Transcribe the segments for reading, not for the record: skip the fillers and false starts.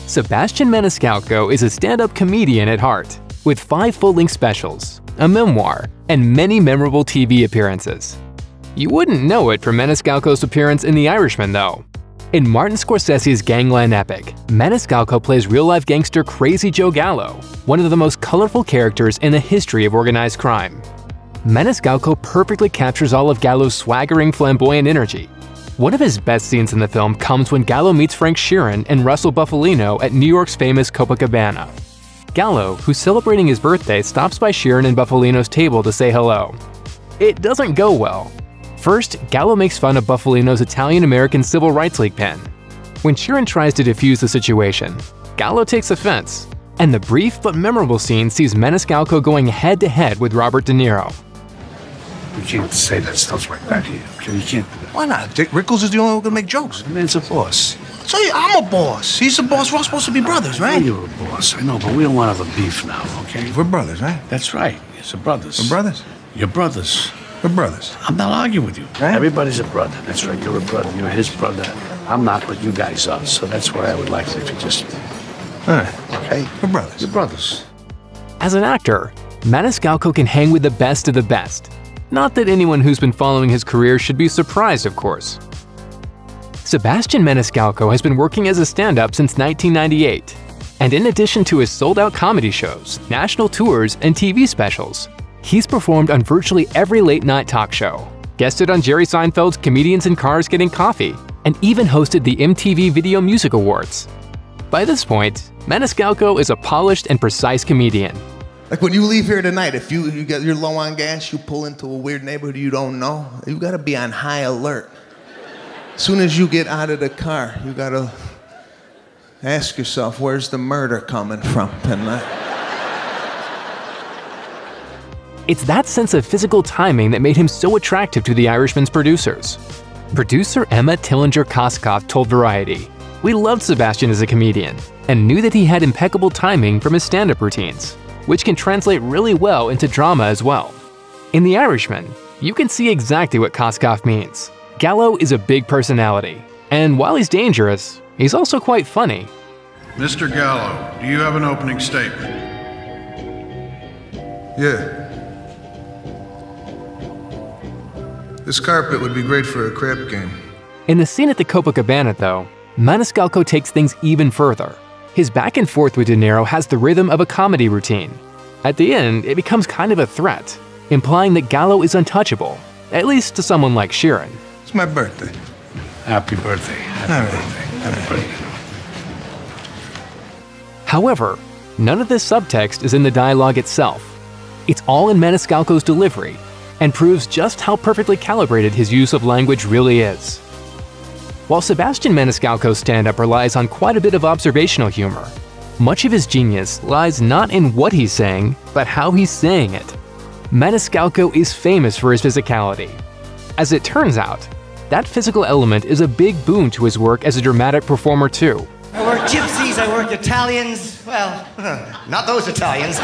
Sebastian Maniscalco is a stand-up comedian at heart, with 5 full-length specials, a memoir, and many memorable TV appearances. You wouldn't know it from Maniscalco's appearance in The Irishman, though. In Martin Scorsese's gangland epic, Maniscalco plays real-life gangster Crazy Joe Gallo, one of the most colorful characters in the history of organized crime. Maniscalco perfectly captures all of Gallo's swaggering, flamboyant energy. One of his best scenes in the film comes when Gallo meets Frank Sheeran and Russell Bufalino at New York's famous Copacabana. Gallo, who's celebrating his birthday, stops by Sheeran and Bufalino's table to say hello. It doesn't go well. First, Gallo makes fun of Bufalino's Italian-American Civil Rights League pen. When Sheeran tries to defuse the situation, Gallo takes offense, and the brief but memorable scene sees Maniscalco going head-to-head with Robert De Niro. You can't say that stuff like that here, okay? You can't. Why not? Dick Rickles is the only one who can make jokes. The man's a boss. So I'm a boss. He's a boss. We're all supposed to be brothers, right? You're a boss, I know, but we don't want to have a beef now, okay? We're brothers, right? That's right. It's a brothers. We're brothers? You're brothers. We're brothers. I'm not arguing with you. Right? Everybody's a brother. That's right. You're a brother. You're his brother. I'm not, but you guys are. So that's why I would like if you just... All right. Okay? We're brothers. You're brothers. As an actor, Maniscalco can hang with the best of the best. Not that anyone who's been following his career should be surprised, of course. Sebastian Maniscalco has been working as a stand-up since 1998. And in addition to his sold-out comedy shows, national tours, and TV specials, he's performed on virtually every late-night talk show, guested on Jerry Seinfeld's Comedians in Cars Getting Coffee, and even hosted the MTV Video Music Awards. By this point, Maniscalco is a polished and precise comedian. Like when you leave here tonight, if you're low on gas, you pull into a weird neighborhood you don't know, you gotta be on high alert. As soon as you get out of the car, you gotta ask yourself, where's the murder coming from tonight? It's that sense of physical timing that made him so attractive to The Irishman's producers. Producer Emma Tillinger-Koskoff told Variety, "We loved Sebastian as a comedian and knew that he had impeccable timing from his stand-up routines, which can translate really well into drama as well." In The Irishman, you can see exactly what Koskoff means. Gallo is a big personality, and while he's dangerous, he's also quite funny. Mr. Gallo, do you have an opening statement? Yeah. This carpet would be great for a crap game. In the scene at the Copacabana, though, Maniscalco takes things even further. His back and forth with De Niro has the rhythm of a comedy routine. At the end, it becomes kind of a threat, implying that Gallo is untouchable, at least to someone like Sheeran. It's my birthday. Happy birthday. Happy birthday. Happy birthday. However, none of this subtext is in the dialogue itself. It's all in Maniscalco's delivery, and proves just how perfectly calibrated his use of language really is. While Sebastian Maniscalco's stand-up relies on quite a bit of observational humor, much of his genius lies not in what he's saying, but how he's saying it. Maniscalco is famous for his physicality. As it turns out, that physical element is a big boon to his work as a dramatic performer too. I work gypsies, I work Italians. Well, not those Italians. No.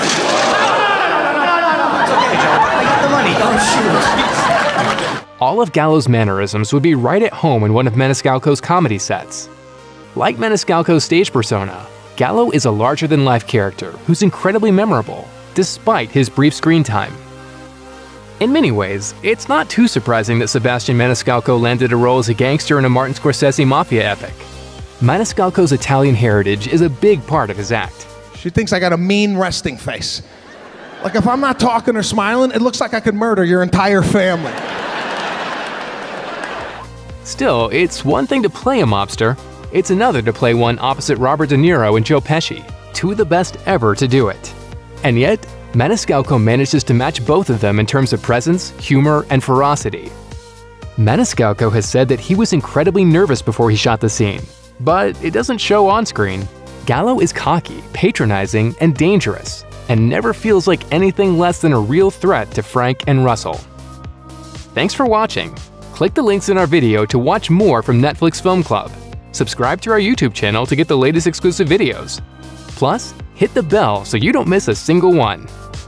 It's okay, Joe. I got the money. Don't shoot. All of Gallo's mannerisms would be right at home in one of Maniscalco's comedy sets. Like Maniscalco's stage persona, Gallo is a larger-than-life character who's incredibly memorable, despite his brief screen time. In many ways, it's not too surprising that Sebastian Maniscalco landed a role as a gangster in a Martin Scorsese mafia epic. Maniscalco's Italian heritage is a big part of his act. She thinks I got a mean resting face. Like if I'm not talking or smiling, it looks like I could murder your entire family. Still, it's one thing to play a mobster, it's another to play one opposite Robert De Niro and Joe Pesci, two of the best ever to do it. And yet, Maniscalco manages to match both of them in terms of presence, humor, and ferocity. Maniscalco has said that he was incredibly nervous before he shot the scene, but it doesn't show on screen. Gallo is cocky, patronizing, and dangerous, and never feels like anything less than a real threat to Frank and Russell. Thanks for watching. Click the links in our video to watch more from Netflix Film Club. Subscribe to our YouTube channel to get the latest exclusive videos. Plus, hit the bell so you don't miss a single one.